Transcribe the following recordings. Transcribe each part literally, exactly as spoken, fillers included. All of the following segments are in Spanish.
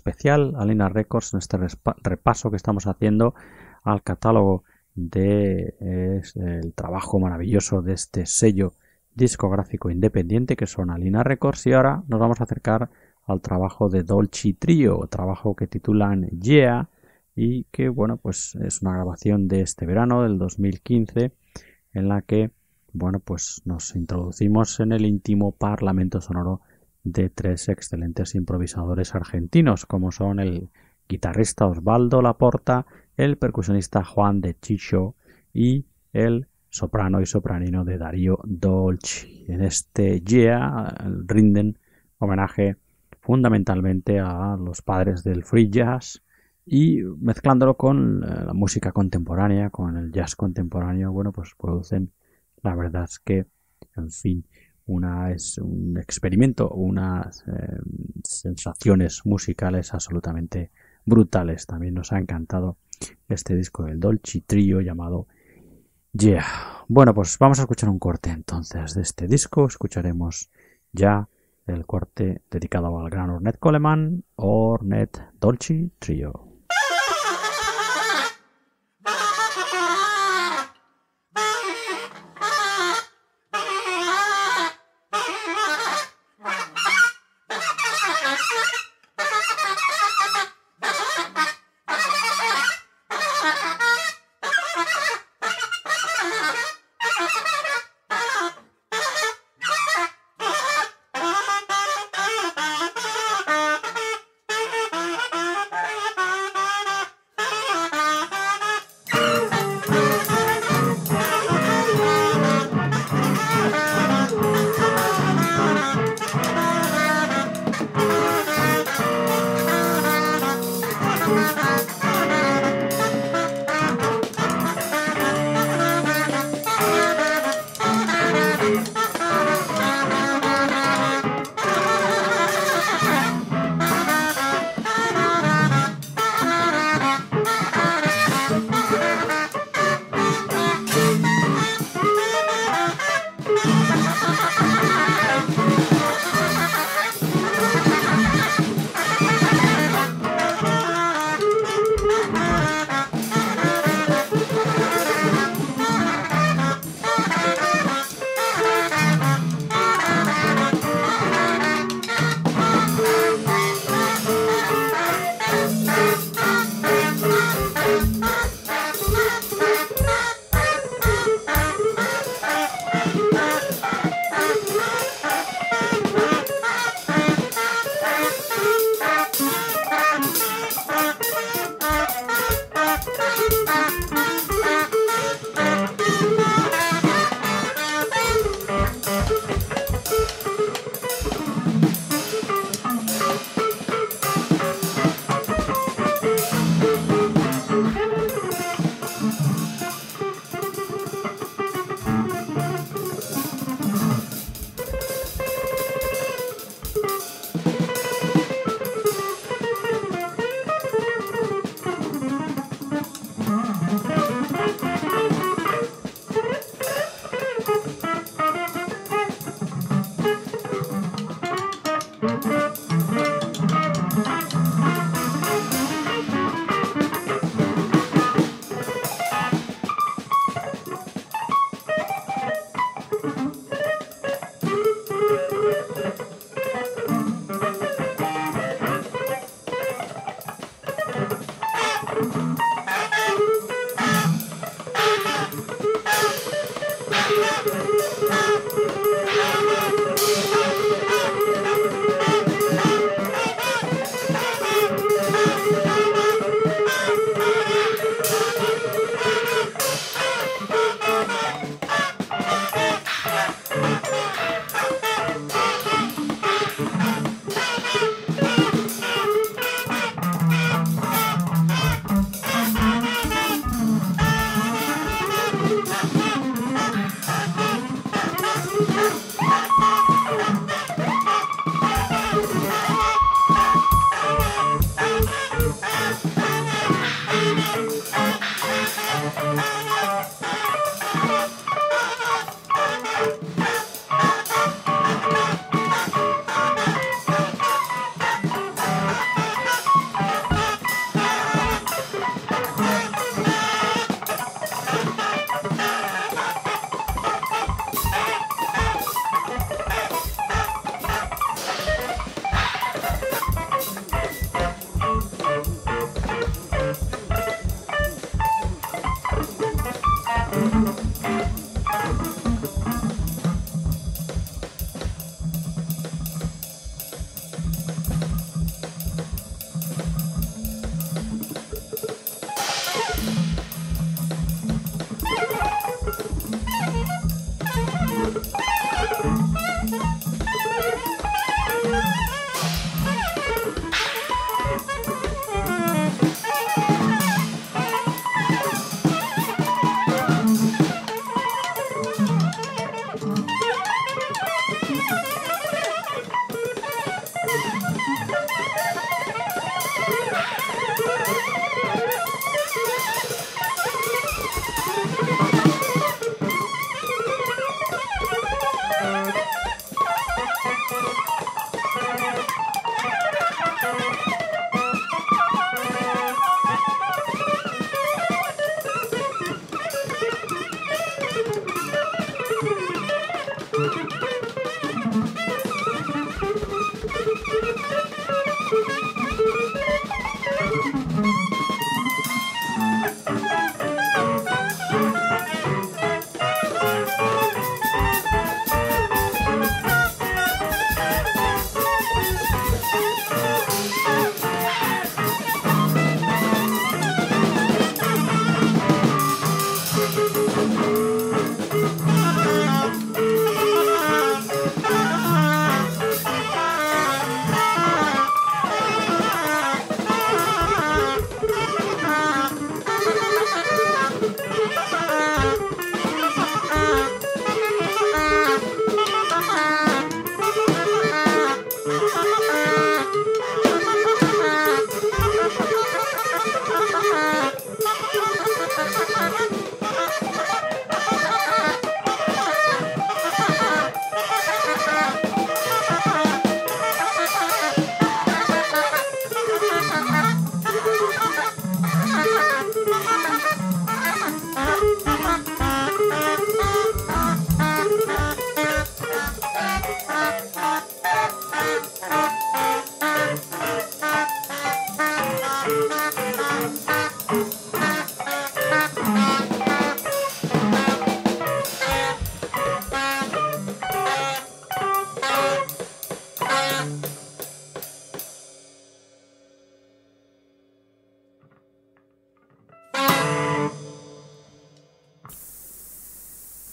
especial a Lina Records en este repaso que estamos haciendo al catálogo de es el trabajo maravilloso de este sello discográfico independiente que son Lina Records. Y ahora nos vamos a acercar al trabajo de Dolce Trio, trabajo que titulan Yeah, y que bueno, pues es una grabación de este verano del dos mil quince en la que bueno, pues nos introducimos en el íntimo parlamento sonoro de tres excelentes improvisadores argentinos, como son el guitarrista Osvaldo Laporta, el percusionista Juan de Chicho y el soprano y sopranino de Darío Dolci. En este Yeah rinden homenaje fundamentalmente a los padres del free jazz y mezclándolo con la música contemporánea, con el jazz contemporáneo, bueno, pues producen, la verdad es que, en fin, una es un experimento, unas eh, sensaciones musicales absolutamente brutales. También nos ha encantado este disco del Dolce Trio llamado Yeah. Bueno, pues vamos a escuchar un corte entonces de este disco. Escucharemos ya el corte dedicado al gran Ornette Coleman, Ornette Dolce Trio.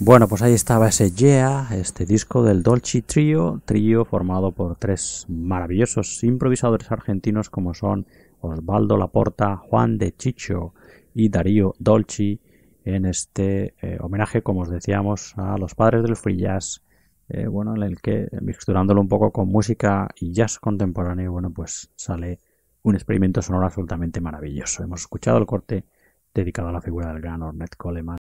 Bueno, pues ahí estaba ese Yeah, este disco del Dolce Trio, trío formado por tres maravillosos improvisadores argentinos como son Osvaldo Laporta, Juan de Chicho y Darío Dolci, en este eh, homenaje, como os decíamos, a los padres del free jazz, eh, bueno, en el que, mixturándolo un poco con música y jazz contemporáneo, bueno, pues sale un experimento sonoro absolutamente maravilloso. Hemos escuchado el corte dedicado a la figura del gran Ornette Coleman.